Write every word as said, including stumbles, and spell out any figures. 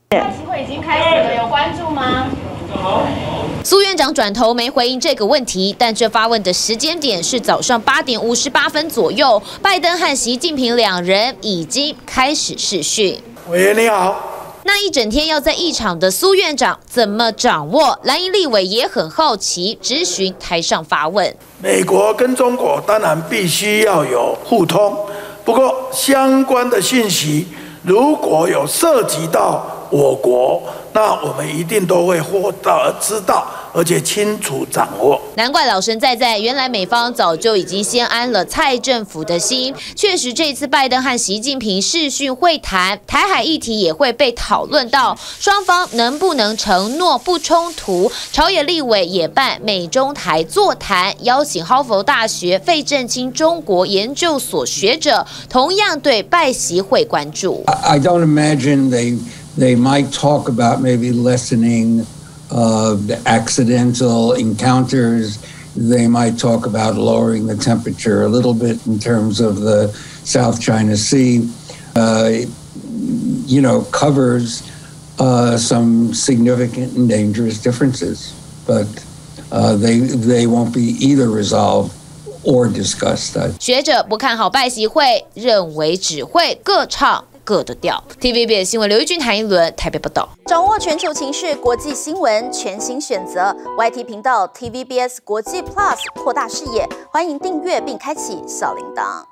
拜习会已经开始了，有关注吗？ 苏院长转头没回应这个问题，但这发问的时间点是早上八点五十八分左右，拜登和习近平两人已经开始视讯。 委员你好。 那一整天要在议场的苏院长怎么掌握？蓝营立委也很好奇，质询台上发问。 美国跟中国当然必须要有互通，不过相关的讯息如果有涉及到我国，那我们一定都会获到知道，而且清楚掌握。 难怪老神在在，原来美方早就已经先安了蔡政府的心。确实，这次拜登和习近平视讯会谈，台海议题也会被讨论到，双方能不能承诺不冲突？朝野立委也办美中台座谈，邀请哈佛大学费正清中国研究所学者，同样对拜习会关注。 I don't imagine they they might talk about maybe lessening uh, the accidental encounters. They might talk about lowering the temperature a little bit in terms of the South China Sea. Uh, you know, covers uh, some significant and dangerous differences, but uh, they they won't be either resolved or discussed. 学者不看好拜习会，认为只会各唱各的调。T V B S 新闻刘玉俊、韩一伦台北报道。 掌握全球情势、国际新闻，全新选择 Y T 频道 T V B S 国际 Plus， 扩大视野。欢迎订阅并开启小铃铛。